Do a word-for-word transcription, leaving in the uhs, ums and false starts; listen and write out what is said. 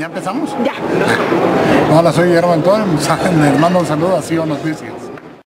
¿Ya empezamos? Ya. Hola, soy Guillermo Antón, les mando un saludo a C I O Noticias.